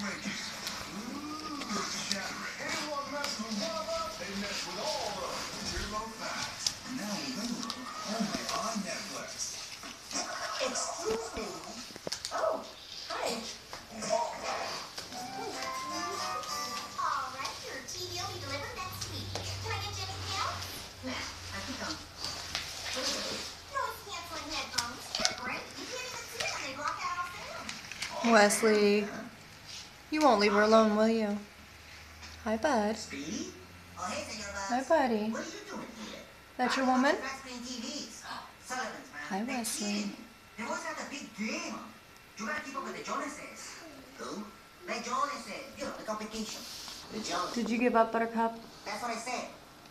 Anyone mess with one of us, they mess with all of us. Turbo Fast. Now available only on Netflix. Excuse me. Oh, hi. Alright, your TV will be delivered next week. Can I get you anything else? I think I'm... Noise canceling headphones. They're great. You can't even see them. They block out all sound. Wesley, you won't leave her alone, will you? Hi, bud. Speedy? Oh, hey, Senor Bugs. Hi, buddy. What are you doing here? That's your woman? Flat screen TVs. Sullivan's, man. Hi, They're Wesley. cheating. They always have the big game. You gotta keep up with the Jonases. Who? The Jonases. You know, the complication. The Jonases. Did you give up, Buttercup? That's what I said.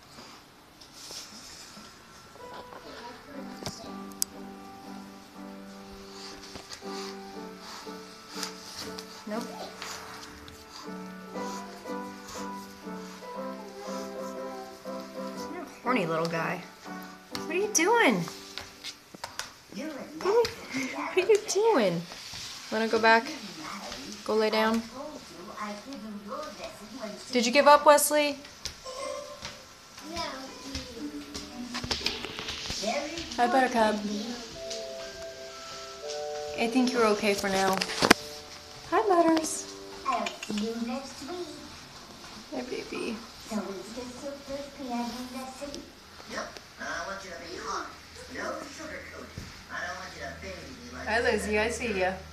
Nope. You're a horny little guy. What are you doing? What are you doing? Wanna go back? Go lay down? Did you give up, Wesley? No. Hi, Buttercup. I think you're okay for now. Hi, Butters. I'll see you next week. Hi, baby. So is the super piano lesson? Yep. I want you to be hot. No sugarcoat. I don't want you to baby me like Hi, Lizzie. I see ya.